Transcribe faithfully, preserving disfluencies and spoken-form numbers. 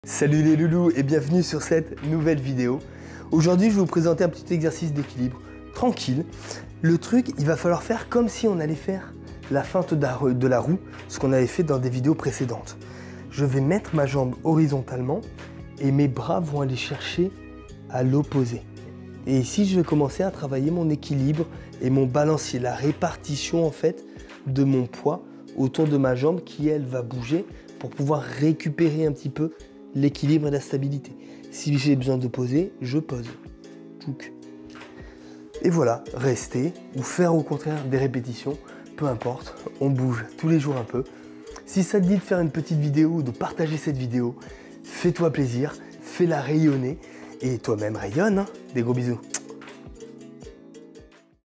Salut les loulous et bienvenue sur cette nouvelle vidéo. Aujourd'hui je vais vous présenter un petit exercice d'équilibre tranquille. Le truc, il va falloir faire comme si on allait faire la feinte de la roue, ce qu'on avait fait dans des vidéos précédentes. Je vais mettre ma jambe horizontalement et mes bras vont aller chercher à l'opposé. Et ici je vais commencer à travailler mon équilibre et mon balancier, la répartition en fait de mon poids autour de ma jambe qui elle va bouger pour pouvoir récupérer un petit peu l'équilibre et la stabilité. Si j'ai besoin de poser, je pose. Et voilà, rester ou faire au contraire des répétitions, peu importe, on bouge tous les jours un peu. Si ça te dit de faire une petite vidéo ou de partager cette vidéo, fais-toi plaisir, fais-la rayonner et toi-même rayonne, hein. Des gros bisous.